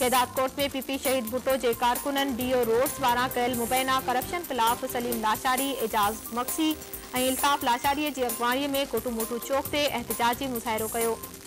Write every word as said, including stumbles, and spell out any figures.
खेदात court में PP शहीद भुट्टो के कारकुनन डीओ रोड्स वारा कयल मुबैना करप्शन खिलाफ सलीम लाशारी, एजाज मक्सी ऐं इल्ताफ लाशारी की अगवाणी में कोटू मोटू चौक से एहतजाजी मुज़ाहिरो कयो।